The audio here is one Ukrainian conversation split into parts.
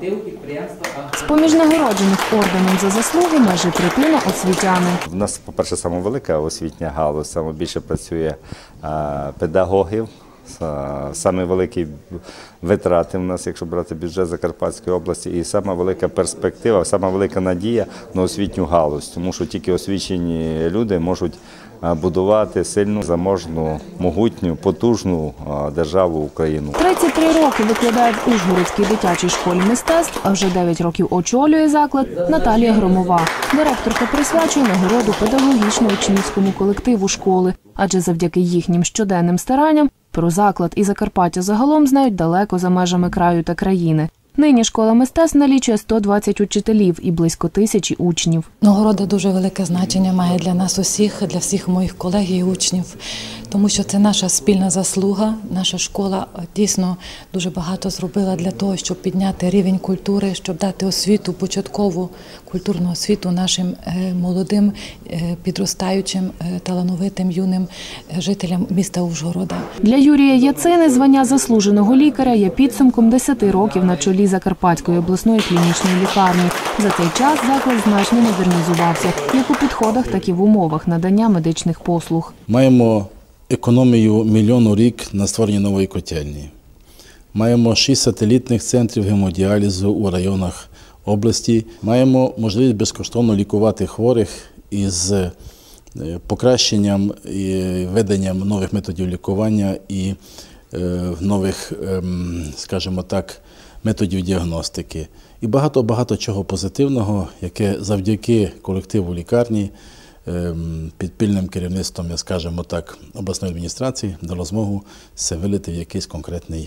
З-поміж нагороджених орденом за заслуги майже третина освітяни. У нас, по-перше, саме велика освітня галузь, саме більше працює педагогів. Саме великі витрати в нас, якщо брати бюджет Закарпатської області, і сама велика перспектива, сама велика надія на освітню галузь, тому що тільки освічені люди можуть будувати сильну, заможну, могутню, потужну державу Україну. 33 роки викладає в Ужгородській дитячій школі мистецтв, а вже 9 років очолює заклад Наталія Громова. Директорка присвячує нагороду педагогічно-учнівському колективу школи, адже завдяки їхнім щоденним старанням про заклад і Закарпаття загалом знають далеко за межами краю та країни. Нині школа мистецтв налічує 120 учителів і близько 1000 учнів. Нагорода дуже велике значення має для нас усіх, для всіх моїх колег і учнів, тому що це наша спільна заслуга. Наша школа дійсно дуже багато зробила для того, щоб підняти рівень культури, щоб дати освіту, початкову культурну освіту нашим молодим, підростаючим, талановитим, юним жителям міста Ужгорода. Для Юрія Яцини звання заслуженого лікаря є підсумком 10 років на чолі Закарпатської обласної клінічної лікарні. За цей час заклад значно модернізувався, як у підходах, так і в умовах надання медичних послуг. Маємо економію $1 мільйон у рік на створення нової котельні. Маємо 6 сателітних центрів гемодіалізу у районах області. Маємо можливість безкоштовно лікувати хворих із покращенням і введенням нових методів лікування і нових, скажімо так, методів діагностики. І багато чого позитивного, яке завдяки колективу лікарні, під пильним керівництвом, скажімо так, обласної адміністрації дало змогу це вилити в якийсь конкретний,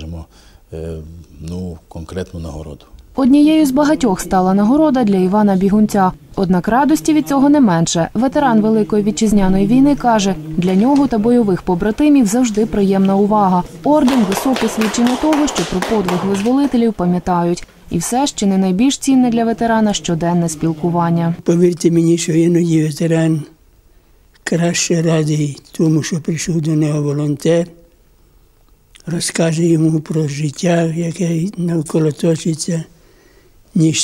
конкретну нагороду. Однією з багатьох стала нагорода для Івана Бігунця. Однак радості від цього не менше. Ветеран Великої Вітчизняної війни каже, для нього та бойових побратимів завжди приємна увага. Орден – високе свідчення того, що про подвиг визволителів пам'ятають. І все ж, чи не найбільш цінне для ветерана – щоденне спілкування. Повірте мені, що іноді ветеран краще радий тому, що прийшов до нього волонтер, розкаже йому про життя, яке навколо точиться, ніж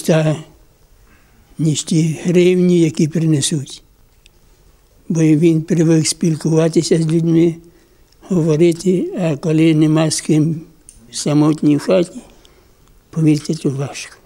ті гривні, які принесуть. Бо він привик спілкуватися з людьми, говорити, а коли нема з ким самотній в хаті, повірте, то важко.